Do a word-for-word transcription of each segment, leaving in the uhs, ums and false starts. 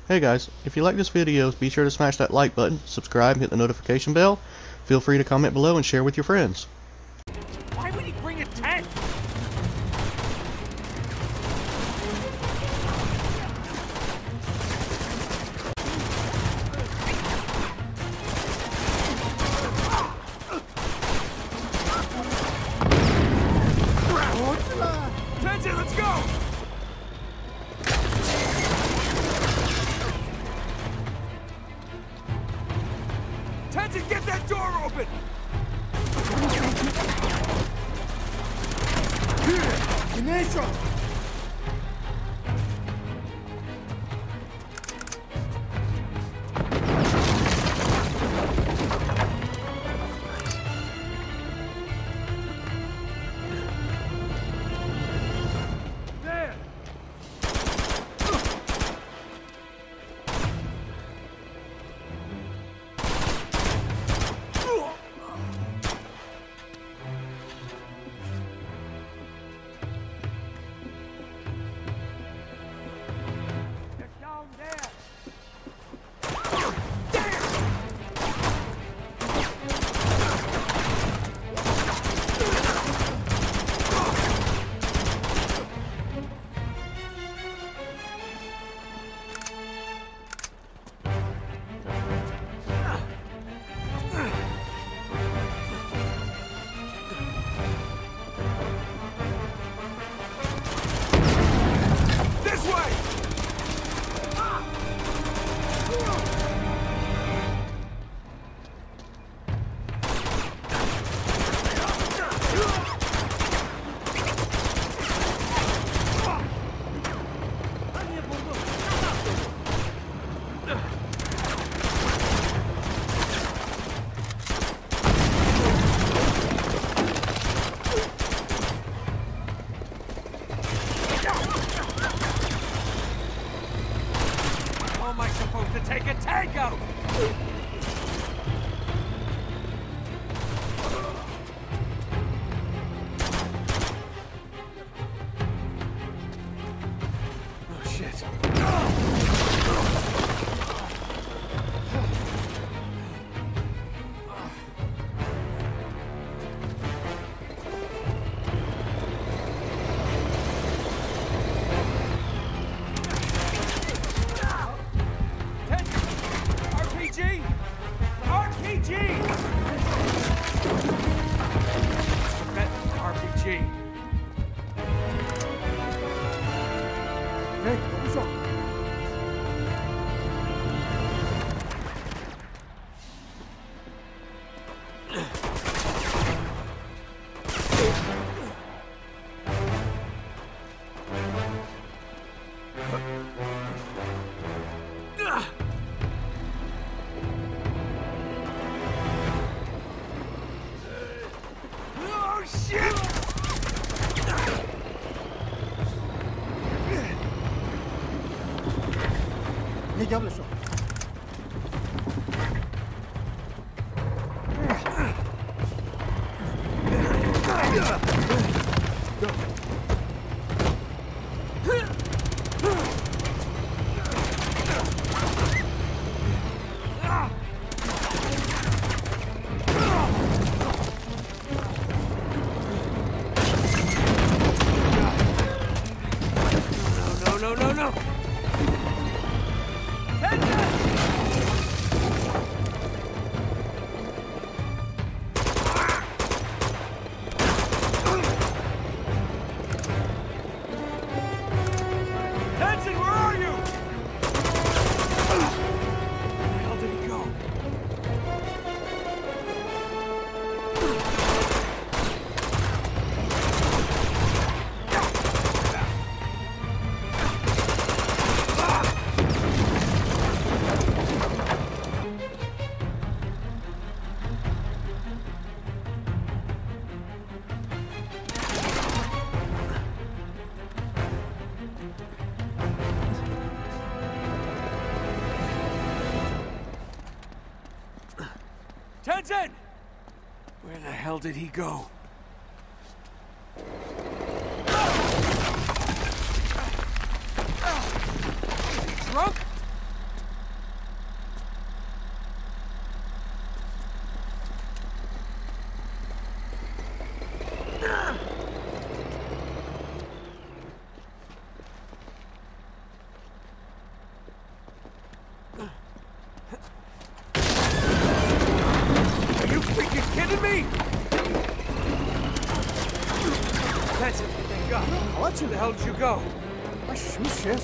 Hey guys, if you like this video, be sure to smash that like button, subscribe, hit the notification bell. Feel free to comment below and share with your friends. Why would he bring a tent? Tenzin, let's go! Tenzin, get that door open! Nation! There! Down there! This way! How am I supposed to take a tank out? Oh shit. R P G! R P G! Bet R P G. Hey, what's up? Oh shit! Les diables sont. No, no, no, no! Tenzin! Tenzin, where are you? Where the hell did he go? Tenzin! Where the hell did he go? Is he drunk? the hell did you go? I shoot shit.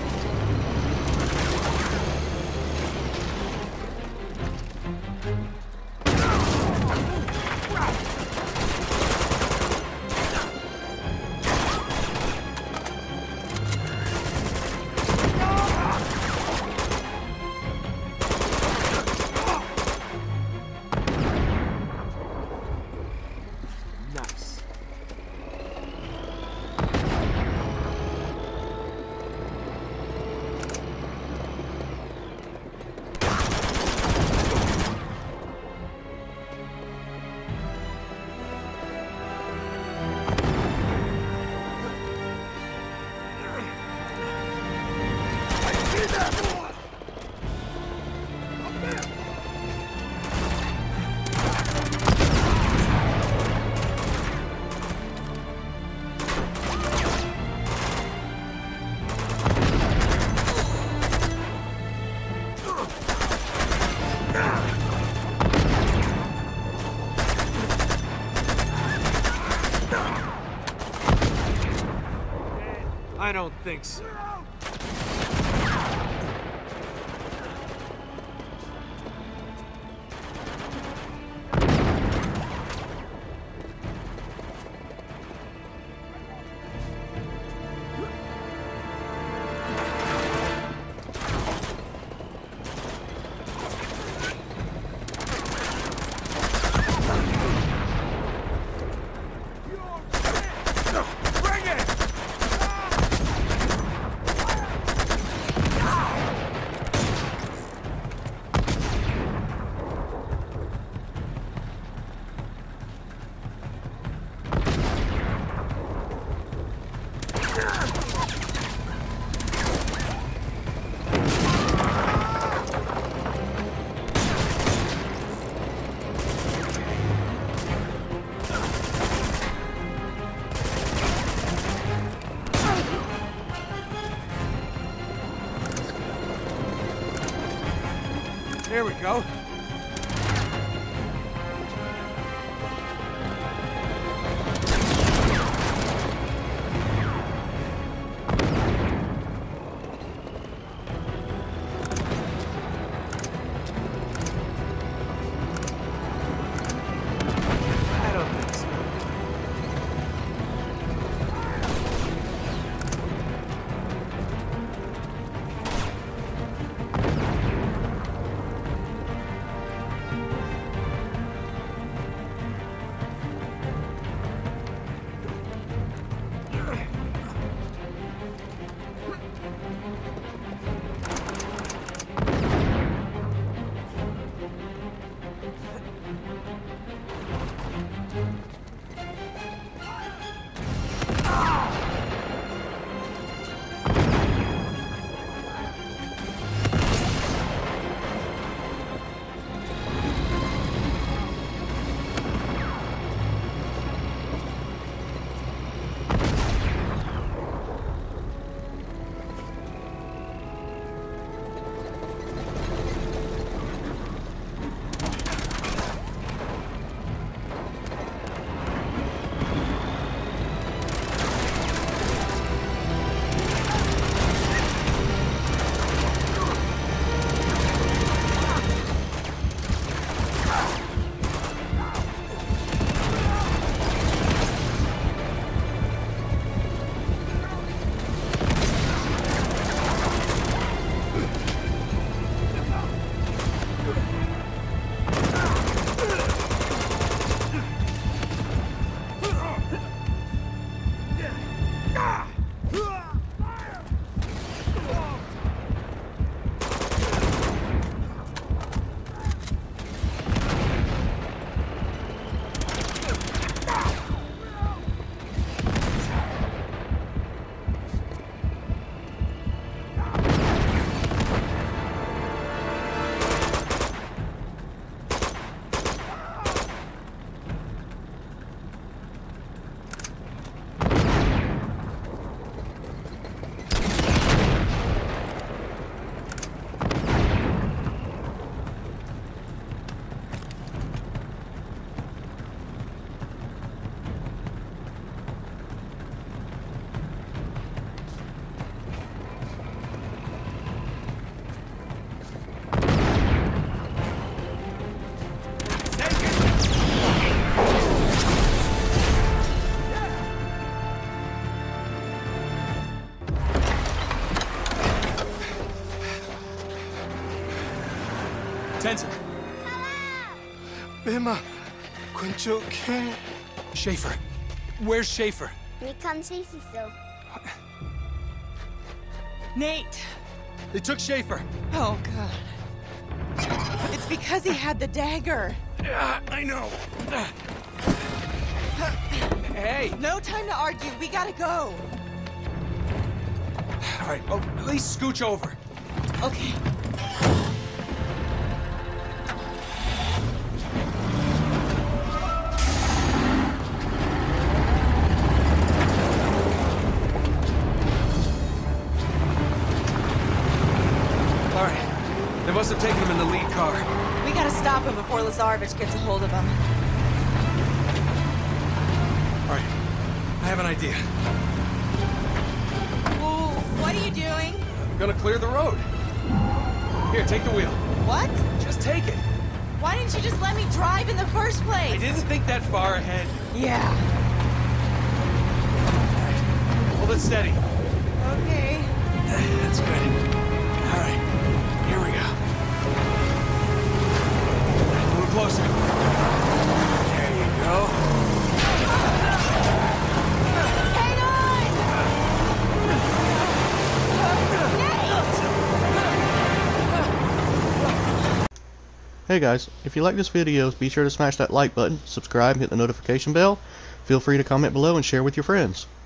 Nice. I don't think so. Bring it! There we go. I don't think so. Tenzin. Bema, Kunchoke. Schaefer. Where's Schaefer? We can't see so. Nate! They took Schaefer. Oh, God. It's because he had the dagger. Ah, I know. Hey! No time to argue. We gotta go. All right, oh, at least scooch over. Okay. All right. They must have taken him in the lead car. We gotta stop him before Lazarevich gets a hold of him. All right. I have an idea. Well, what are you doing? I'm gonna clear the road. Here, take the wheel. What? Just take it. Why didn't you just let me drive in the first place? I didn't think that far ahead. Yeah. All right. Hold it steady. Okay. That's good. All right. Here we go. A little closer. There you go. Hang on! Nate! Hey guys, if you like this video, be sure to smash that like button, subscribe, hit the notification bell. Feel free to comment below and share with your friends.